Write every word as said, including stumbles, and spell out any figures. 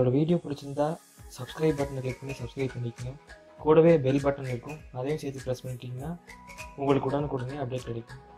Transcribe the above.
என்னோட வீடியோ பிடிச்சிருந்தா சப்ஸ்கிரைப் பட்டனை கிளிக் பண்ணி சப்ஸ்கிரைப் பண்ணிக்கோங்க. கூடவே பெல் பட்டன் இருக்கும், அதையும் சேர்த்து ப்ரெஸ் பண்ணிட்டீங்கன்னா உங்களுக்கு உடனுக்குடனே அப்டேட் கிடைக்கும்.